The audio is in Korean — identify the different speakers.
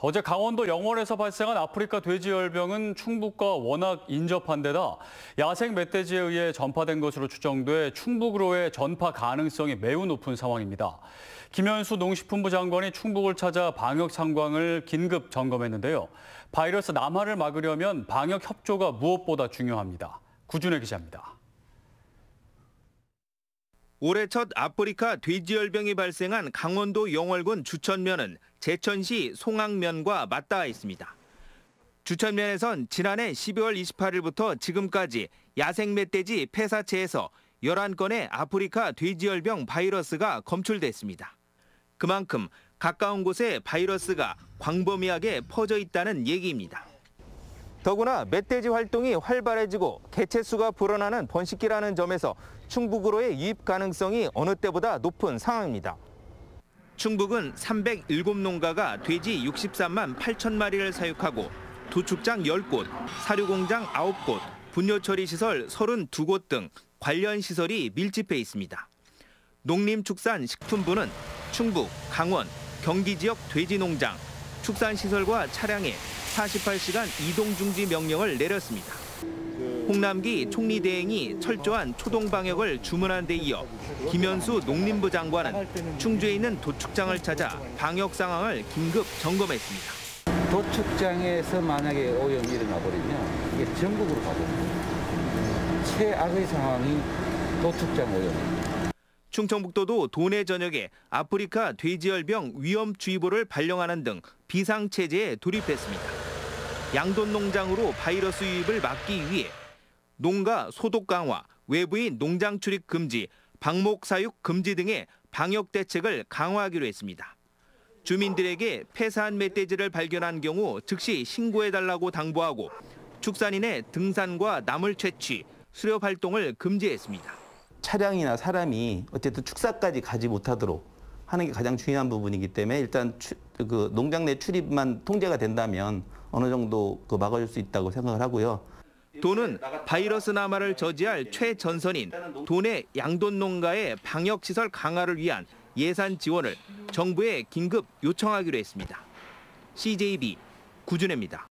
Speaker 1: 어제 강원도 영월에서 발생한 아프리카 돼지열병은 충북과 워낙 인접한 데다 야생 멧돼지에 의해 전파된 것으로 추정돼 충북으로의 전파 가능성이 매우 높은 상황입니다. 김현수 농식품부 장관이 충북을 찾아 방역 상황을 긴급 점검했는데요. 바이러스 남하를 막으려면 방역 협조가 무엇보다 중요합니다. 구준혜 기자입니다.
Speaker 2: 올해 첫 아프리카 돼지열병이 발생한 강원도 영월군 주천면은 제천시 송악면과 맞닿아 있습니다. 주천면에선 지난해 12월 28일부터 지금까지 야생 멧돼지 폐사체에서 11건의 아프리카 돼지열병 바이러스가 검출됐습니다. 그만큼 가까운 곳에 바이러스가 광범위하게 퍼져 있다는 얘기입니다. 더구나 멧돼지 활동이 활발해지고 개체수가 불어나는 번식기라는 점에서 충북으로의 유입 가능성이 어느 때보다 높은 상황입니다. 충북은 307농가가 돼지 63만 8천 마리를 사육하고 도축장 10곳, 사료공장 9곳, 분뇨처리시설 32곳 등 관련 시설이 밀집해 있습니다. 농림축산식품부는 충북, 강원, 경기 지역 돼지농장, 축산시설과 차량에 48시간 이동 중지 명령을 내렸습니다. 홍남기 총리대행이 철저한 초동 방역을 주문한 데 이어 김현수 농림부 장관은 충주에 있는 도축장을 찾아 방역 상황을 긴급 점검했습니다.
Speaker 3: 도축장에서 만약에 오염이 일어나 버리면 이게 전국으로 가거든요. 최악의 상황이 도축장 오염입니다.
Speaker 2: 충청북도도 도내 전역에 아프리카 돼지열병 위험주의보를 발령하는 등 비상체제에 돌입했습니다. 양돈 농장으로 바이러스 유입을 막기 위해 농가 소독 강화, 외부인 농장 출입 금지, 방목 사육 금지 등의 방역 대책을 강화하기로 했습니다. 주민들에게 폐사한 멧돼지를 발견한 경우 즉시 신고해달라고 당부하고 축산인의 등산과 나물 채취, 수렵 활동을 금지했습니다.
Speaker 4: 차량이나 사람이 어쨌든 축사까지 가지 못하도록 하는 게 가장 중요한 부분이기 때문에 일단 그 농장 내 출입만 통제가 된다면 어느 정도 막아줄 수 있다고 생각을 하고요.
Speaker 2: 도는 바이러스 남하를 저지할 최전선인 도내 양돈 농가의 방역시설 강화를 위한 예산 지원을 정부에 긴급 요청하기로 했습니다. CJB 구준혜입니다.